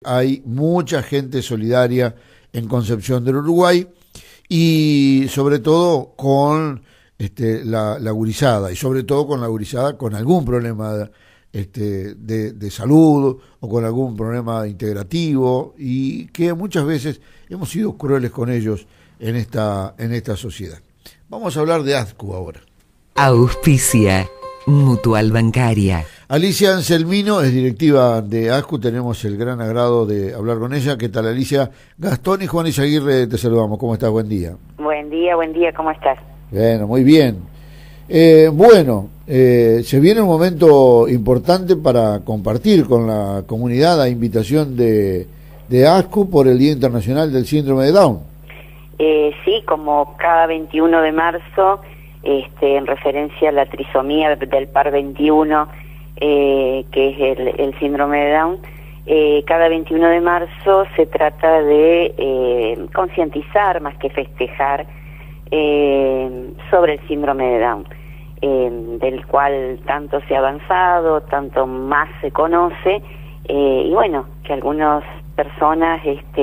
hay mucha gente solidaria en Concepción del Uruguay y sobre todo con la gurizada, y sobre todo con la gurizada con algún problema de salud o con algún problema integrativo, y que muchas veces hemos sido crueles con ellos en esta sociedad. Vamos a hablar de ASCU ahora. Auspicia Mutual Bancaria. Alicia Anselmino es directiva de ASCU, tenemos el gran agrado de hablar con ella. ¿Qué tal, Alicia? Gastón y Juan Izaguirre te saludamos. ¿Cómo estás? Buen día. Buen día, ¿cómo estás? Bueno, muy bien. Se viene un momento importante para compartir con la comunidad a invitación de ASCU por el Día Internacional del Síndrome de Down. Sí, como cada 21 de marzo, en referencia a la trisomía del par 21, que es el síndrome de Down, cada 21 de marzo se trata de concientizar más que festejar sobre el síndrome de Down, del cual tanto se ha avanzado, tanto más se conoce, y bueno, que algunas personas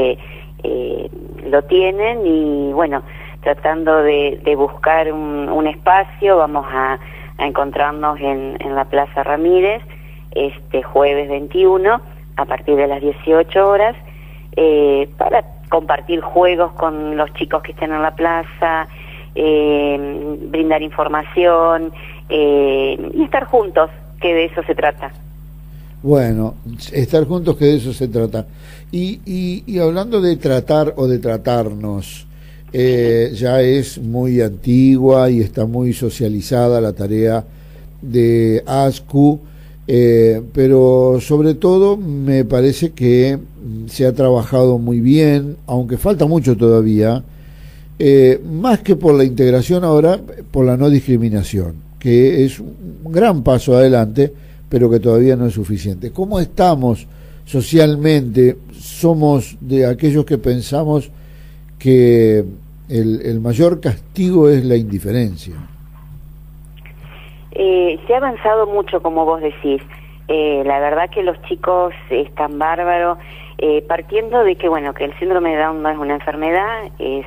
lo tienen, y bueno, tratando de buscar un espacio, vamos a encontrarnos en la Plaza Ramírez este jueves 21 a partir de las 18 horas para compartir juegos con los chicos que estén en la plaza, brindar información y estar juntos, que de eso se trata. Bueno, estar juntos, que de eso se trata. Y hablando de tratar o de tratarnos, ya es muy antigua y está muy socializada la tarea de ASCU, pero sobre todo me parece que se ha trabajado muy bien, aunque falta mucho todavía, más que por la integración ahora, por la no discriminación, que es un gran paso adelante, pero que todavía no es suficiente. ¿Cómo estamos socialmente? Somos de aquellos que pensamos que el mayor castigo es la indiferencia. Se ha avanzado mucho, como vos decís. La verdad que los chicos están bárbaros, partiendo de que, bueno, que el síndrome de Down no es una enfermedad, es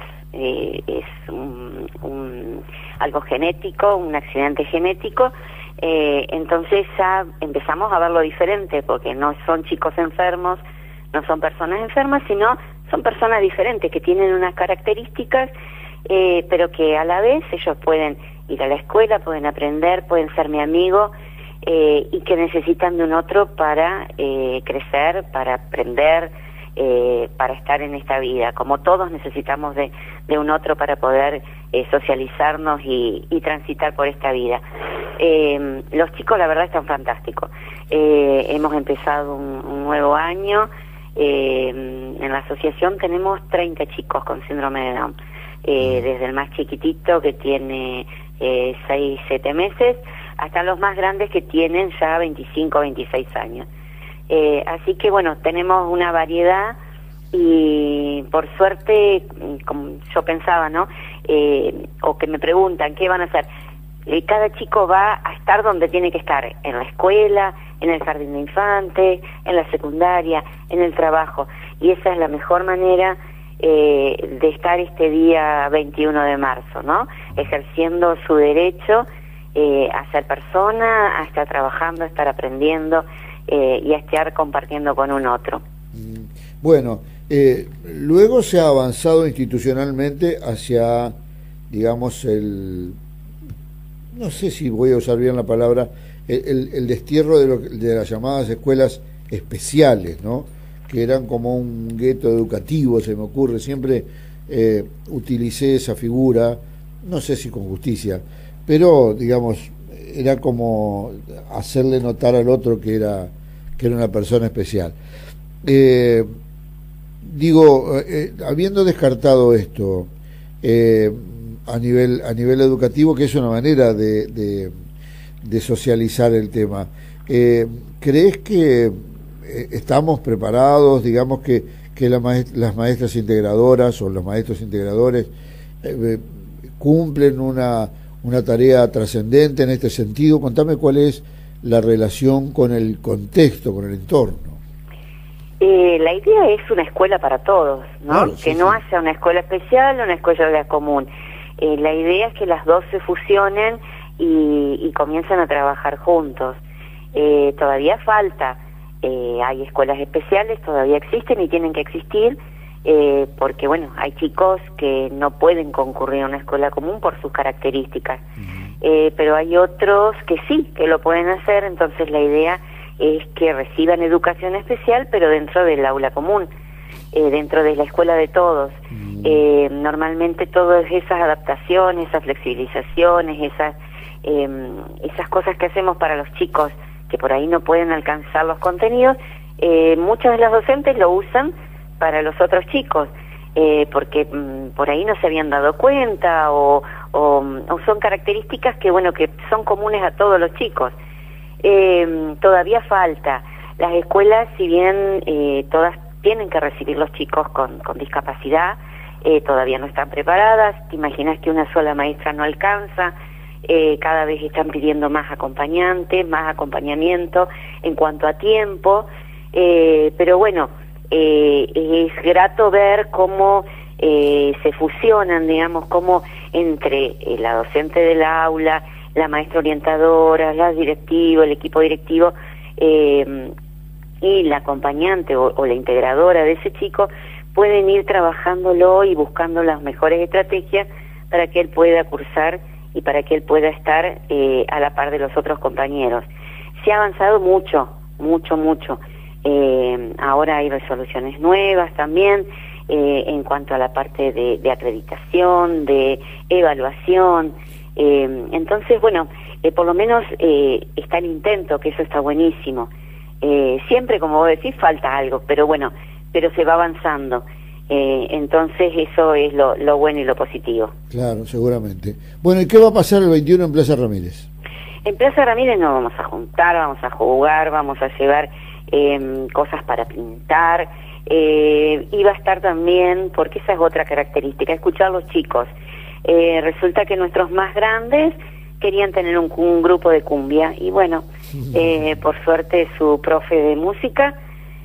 algo genético, un accidente genético. Entonces ya empezamos a verlo diferente, porque no son chicos enfermos, no son personas enfermas, sino son personas diferentes que tienen unas características, pero que a la vez ellos pueden ir a la escuela, pueden aprender, pueden ser mi amigo, y que necesitan de un otro para crecer, para aprender, para estar en esta vida. Como todos necesitamos de un otro para poder socializarnos y transitar por esta vida. Los chicos, la verdad, están fantásticos. Hemos empezado un nuevo año. En la asociación tenemos 30 chicos con síndrome de Down, desde el más chiquitito, que tiene 6, 7 meses, hasta los más grandes, que tienen ya 25, 26 años. Así que bueno, tenemos una variedad, y por suerte, como yo pensaba, ¿no? O que me preguntan qué van a hacer. Cada chico va a estar donde tiene que estar, en la escuela, en el jardín de infantes, en la secundaria, en el trabajo, y esa es la mejor manera de estar este día 21 de marzo, ¿no? Ejerciendo su derecho a ser persona, a estar trabajando, a estar aprendiendo y a estar compartiendo con un otro. Bueno, luego se ha avanzado institucionalmente hacia, digamos, no sé si voy a usar bien la palabra, el destierro de las llamadas escuelas especiales, ¿no? Que eran como un gueto educativo, se me ocurre. Siempre utilicé esa figura, no sé si con justicia, pero digamos, era como hacerle notar al otro que era una persona especial. Habiendo descartado esto, a nivel educativo, que es una manera de socializar el tema, ¿crees que estamos preparados, digamos, que las maestras integradoras o los maestros integradores cumplen una tarea trascendente en este sentido? Contame cuál es la relación con el contexto, con el entorno. La idea es una escuela para todos, ¿no? Claro, sí, que no sí. haya una escuela especial o una escuela común. La idea es que las dos se fusionen y comiencen a trabajar juntos. Todavía falta, hay escuelas especiales, todavía existen y tienen que existir, porque bueno, hay chicos que no pueden concurrir a una escuela común por sus características, pero hay otros que sí, que lo pueden hacer. Entonces la idea es que reciban educación especial, pero dentro del aula común, dentro de la escuela de todos. Normalmente todas esas adaptaciones, esas flexibilizaciones, esas cosas que hacemos para los chicos que por ahí no pueden alcanzar los contenidos, muchos de los docentes lo usan para los otros chicos, porque por ahí no se habían dado cuenta o son características que bueno, que son comunes a todos los chicos. Todavía falta. Las escuelas, si bien todas tienen que recibir los chicos con discapacidad, todavía no están preparadas. Te imaginas que una sola maestra no alcanza. Cada vez están pidiendo más acompañantes, más acompañamiento en cuanto a tiempo, pero bueno, es grato ver cómo se fusionan, digamos, cómo entre la docente del aula, la maestra orientadora, la directiva, el equipo directivo y la acompañante o la integradora de ese chico pueden ir trabajándolo y buscando las mejores estrategias para que él pueda cursar y para que él pueda estar a la par de los otros compañeros. Se ha avanzado mucho, mucho, mucho. Ahora hay resoluciones nuevas también en cuanto a la parte de acreditación, de evaluación. Entonces, bueno, por lo menos está el intento, que eso está buenísimo. Siempre, como vos decís, falta algo, pero bueno, pero se va avanzando. Entonces eso es lo bueno y lo positivo. Claro, seguramente. Bueno, ¿y qué va a pasar el 21 en Plaza Ramírez? En Plaza Ramírez nos vamos a juntar, vamos a jugar, vamos a llevar cosas para pintar, y va a estar también, porque esa es otra característica, escuchar a los chicos. Resulta que nuestros más grandes querían tener un grupo de cumbia, y bueno, por suerte su profe de música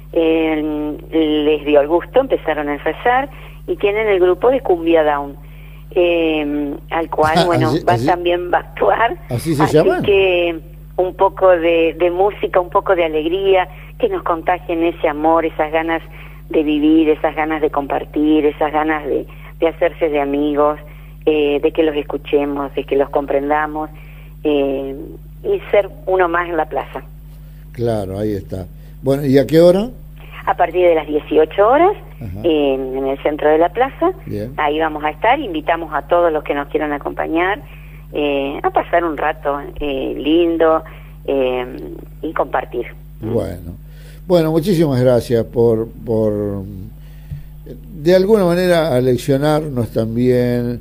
les dio el gusto, empezaron a ensayar y tienen el grupo de Cumbia Down, al cual, bueno, también va a actuar. ¿Así se llama? Que un poco de música, un poco de alegría, que nos contagien ese amor, esas ganas de vivir, esas ganas de compartir, esas ganas de hacerse de amigos, de que los escuchemos, de que los comprendamos, y ser uno más en la plaza. Claro, ahí está. Bueno, ¿y a qué hora? A partir de las 18 horas, en el centro de la plaza. Bien. Ahí vamos a estar, invitamos a todos los que nos quieran acompañar, a pasar un rato lindo y compartir. Bueno, muchísimas gracias por de alguna manera aleccionarnos también,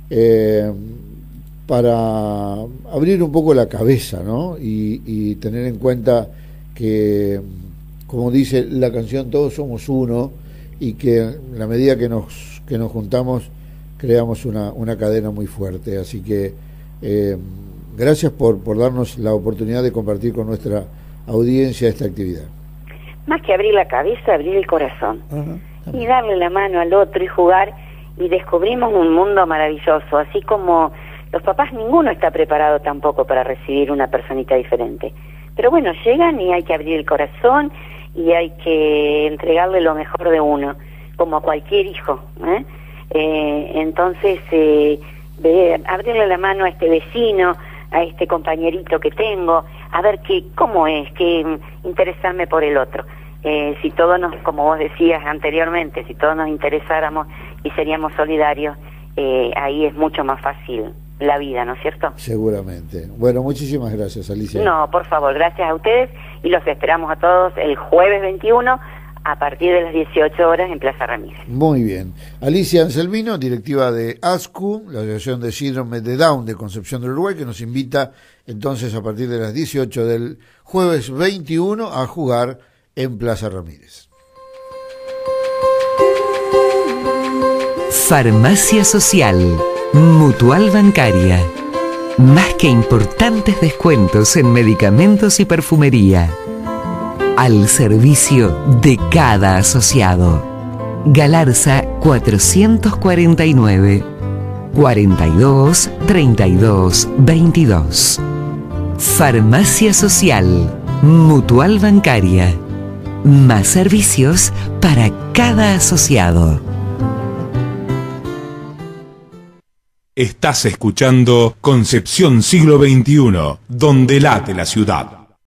para abrir un poco la cabeza, ¿no? Y tener en cuenta que, como dice la canción, todos somos uno, y que en la medida que nos juntamos creamos una cadena muy fuerte. Así que gracias por darnos la oportunidad de compartir con nuestra audiencia esta actividad. Más que abrir la cabeza, abrir el corazón. Y darle la mano al otro y jugar, y descubrimos un mundo maravilloso. Así como los papás, ninguno está preparado tampoco para recibir una personita diferente. Pero bueno, llegan y hay que abrir el corazón y hay que entregarle lo mejor de uno, como a cualquier hijo, entonces, abrirle la mano a este vecino, a este compañerito que tengo, a ver cómo es, que interesarme por el otro. Si todos como vos decías anteriormente, si todos nos interesáramos y seríamos solidarios, ahí es mucho más fácil la vida, ¿no es cierto? Seguramente. Bueno, muchísimas gracias, Alicia. No, por favor, gracias a ustedes, y los esperamos a todos el jueves 21 a partir de las 18 horas en Plaza Ramírez. Muy bien. Alicia Anselmino, directiva de ASCU, la Asociación de Síndrome de Down de Concepción del Uruguay, que nos invita entonces a partir de las 18 del jueves 21 a jugar en Plaza Ramírez. Farmacia Social, Mutual Bancaria. Más que importantes descuentos en medicamentos y perfumería. al servicio de cada asociado. Galarza 449 42 32 22. Farmacia Social Mutual Bancaria. Más servicios para cada asociado. Estás escuchando Concepción Siglo XXI, donde late la ciudad.